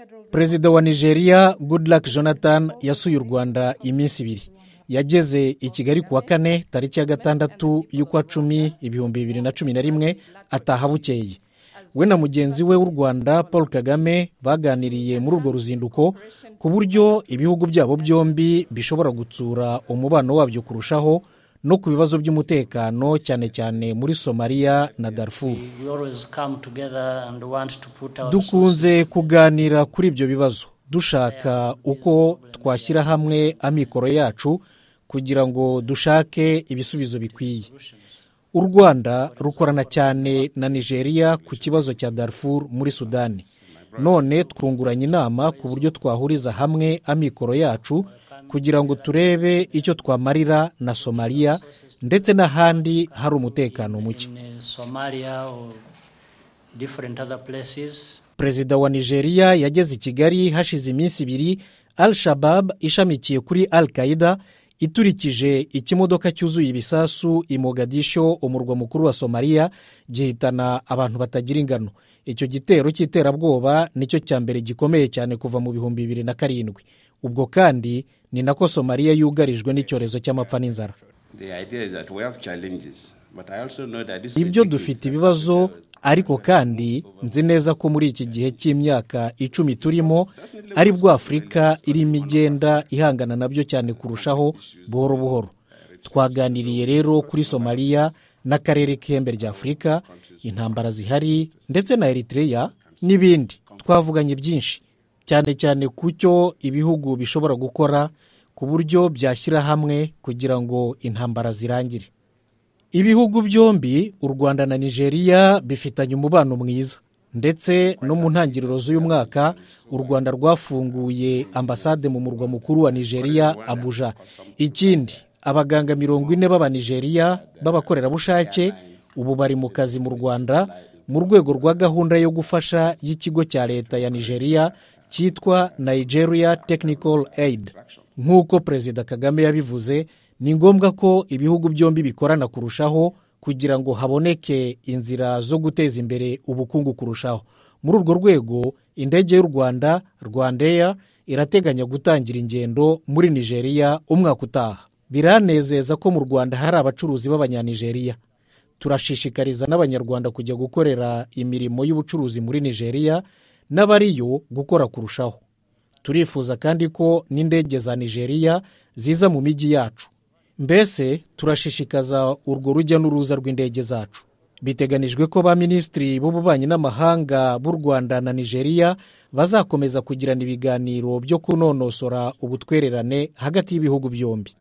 Perezida wa Nigeria Goodluck Jonathan yasuye u Rwanda iminsi ibiri. Yageze i Kigali kuwa kane tariki ya 6 y'ukwa 10 2011 ataha bukeye. We na mugenzi we w'u Rwanda Paul Kagame baganiriye muri urwo ruzinduko ku buryo ibihugu byabo byombi bishobora gutsura umubano wabyo kurushaho no ku bibazo by'umutekano cyane cyane muri Somalia na Darfur. Dukunze kuganira kuri ibyo bibazo dushaka uko twashyira hamwe amikoro yacu kugira ngo dushake ibisubizo bikwiye. U Rwanda rukorana cyane na Nigeria ku kibazo cya Darfur muri Sudani. None twunguranye inama ku buryo twahuriza hamwe amikoro yacu kugira ngo turebe icyo twamarira na Somalia ndetse n'ahandi hari umutekano muke. Perezida wa Nigeria yageze i Kigali hashize iminsi ibiri. Al-Shabaab ishamikiye kuri Al-Qaeda iturikije ikimodoka cyuzuye ibisasu i Mogadisho, umurwa mukuru wa Somalia, gihitana abantu batagira ingano. Icyo gitero cy'iterabwoba nicyo cya mbere gikomeye cyane kuva mu 2007. Ubwo kandi ni nako Somalia yugarijwe n'icyorezo cy'amapfa n'inzara. Ibyo dufite ibibazo, ariko kandi nzi neza ko muri iki gihe cy'imyaka 10 turimo ari bwo Afurika irimo igenda ihangana nabyo cyane kurushaho buhoro buhoro. Twaganiriye rero kuri Somalia n'akarere k'ihembe rya Afurika, intambara zihari ndetse na Eritrea n'ibindi. Twavuganye byinshi cyane cyane ku cyo ibihugu bishobora gukora ku buryo byashyira hamwe kugira ngo intambara zirangire. Ibihugu byombi, u Rwanda na Nigeria, bifitanye umubano mwiza, ndetse no mu ntangiriro z'uyu mwaka u Rwanda rwafunguye ambasade mu murwa mukuru wa Nigeria, Abuja. Ikindi, abaganga 40 b'aba Nigeria b'abakorerabushake ubu bari mu kazi mu Rwanda mu rwego rwa gahunda yo gufasha y'ikigo cya leta ya Nigeria cyitwa Nigeria Technical Aid. Nk'uko Perezida Kagame yabivuze, ni ngombwa ko ibihugu byombi bikorana kurushaho kugira ngo haboneke inzira zo guteza imbere ubukungu kurushaho. Muri urwo rwego, indege y'u Rwanda, Rwandair, irateganya gutangira ingendo muri Nigeria umwaka utaha. Biranezeza ko mu Rwanda hari abacuruzi b'abanyanigeria. Turashishikariza n'abanyarwanda kujya gukorera imirimo y'ubucuruzi muri Nigeria n'abariyo gukora kurushaho. Turifuza kandi ko n'indege za Nigeria ziza mu miji yacu. Mbese turashishikaza urwo rujya n'uruza rw'indege zacu. Biteganijwe ko ba minisitiri b'ububanyi n'amahanga b'u Rwanda na Nigeria bazakomeza kugirana ibiganiro byo kunonosora ubutwererane hagati y'ibihugu byombi.